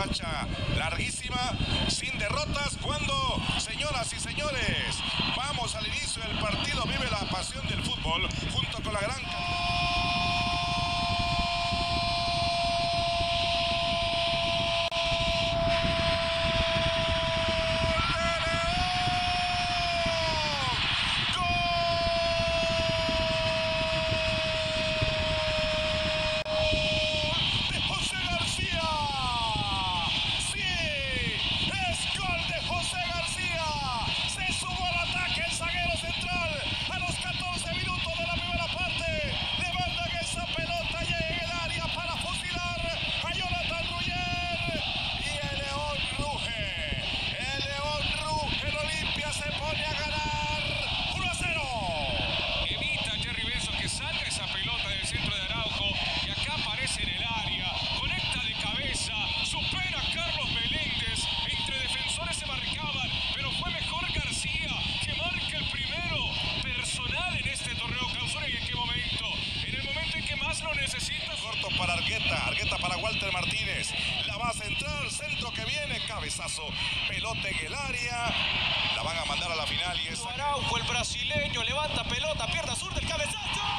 racha larguísima, sin derrotas, cuando, señoras y señores, vamos al inicio del partido. Vive la pasión del fútbol junto con la gran... Argueta para Walter Martínez, la va a centrar, centro que viene, cabezazo, pelota en el área, la van a mandar a la final y es... Araujo, el brasileño, levanta pelota, pierna sur del cabezazo.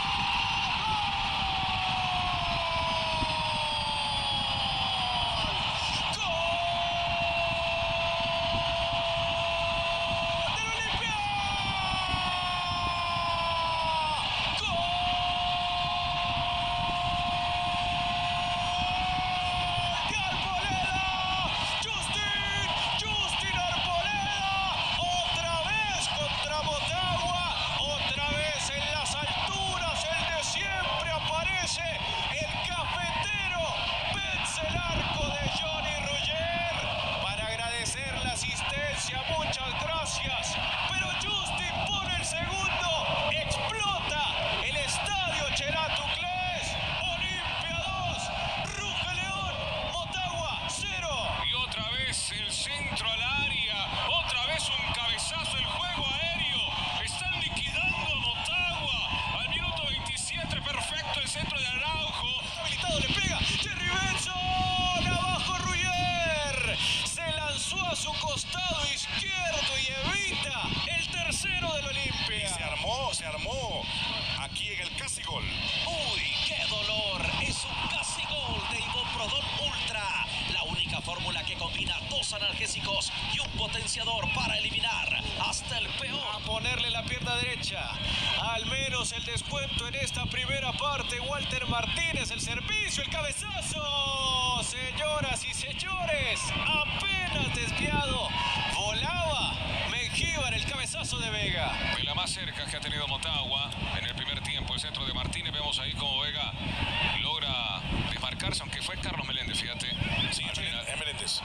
Muchas gracias, pero Justin pone el segundo, explota el estadio Cheratuclés. Olimpia 2, Ruge León, Motagua 0. Y otra vez el centro al área, otra vez un cabezazo, el juego aéreo. Están liquidando a Motagua al minuto 27, perfecto el centro de Araujo. Está habilitado, le pega Jerry Benson, abajo Ruyer, se lanzó a su costado izquierdo y evita el tercero del Olimpia. Se armó aquí en el casi gol. ¡Uy, qué dolor! Es un casi gol de Iboprodol Ultra, la única fórmula que combina 2 analgésicos y un potenciador para eliminar hasta el peor. A ponerle la pierna derecha, al menos el descuento en esta primera parte. Walter Martínez, el servicio, el cabezazo. Señoras y señores, apenas desviado, volaba Mengíbar, el cabezazo de Vega. De la más cerca que ha tenido Motagua en el primer tiempo, el centro de Martínez. Vemos ahí como Vega logra desmarcarse, aunque fue Carlos Meléndez, fíjate. Sí, es Meléndez.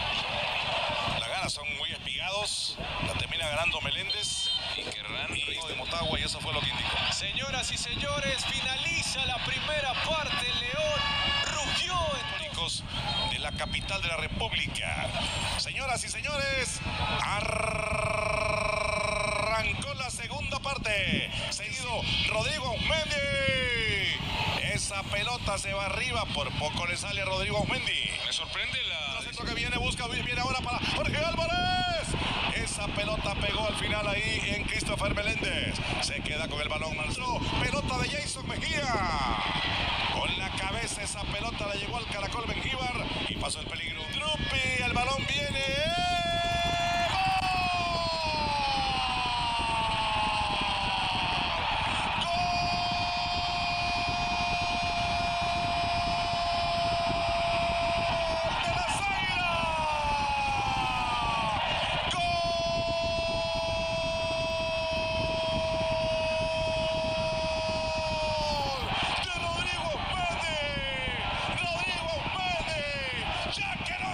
Las ganas son muy espigados, la termina ganando Meléndez. Y Querrán de Motagua, y eso fue lo que indicó. Señoras y señores, finaliza la primera parte. León rugió de la capital de la República. Señoras y señores, arrancó la segunda parte. Seguido Rodrigo Aumendi. Esa pelota se va arriba, por poco le sale a Rodrigo Aumendi. Me sorprende la... centro que viene, viene ahora para Jorge Álvarez. Esa pelota pegó al final ahí en Christopher Meléndez. Se queda con el balón, Manso. Pelota de Jason Mejía. Con la cabeza esa pelota la llegó al caracol Mengíbar y pasó el peligro. Drupi, el balón viene. Rodrigo Aumendi, ya que no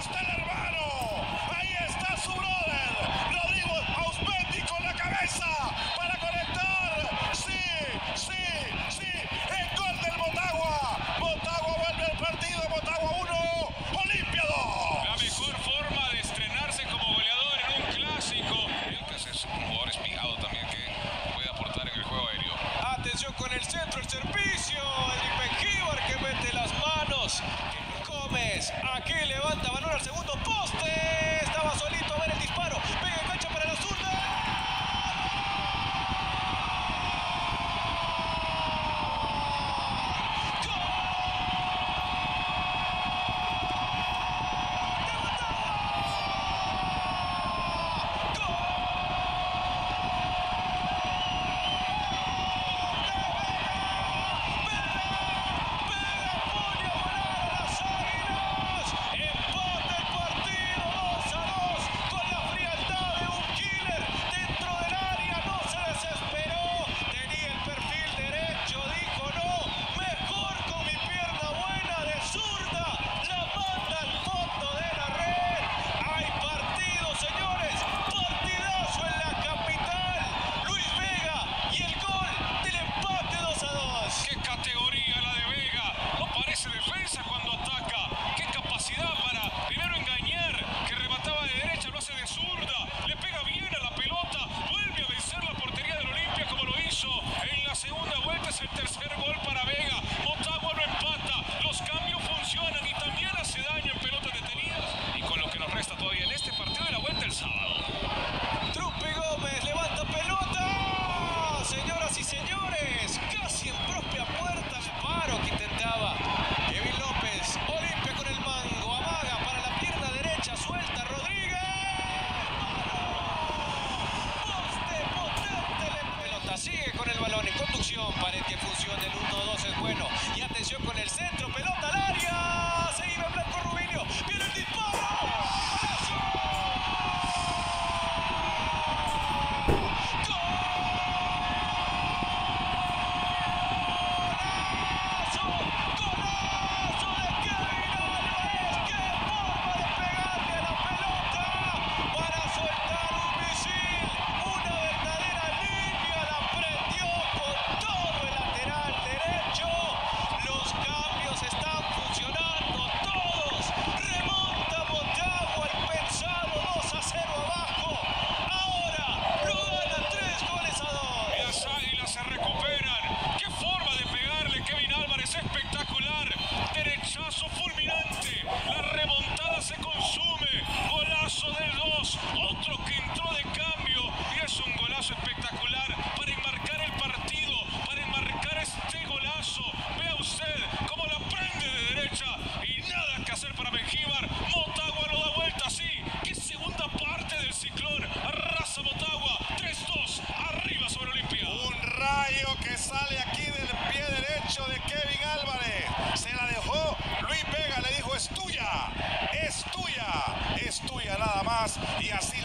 y así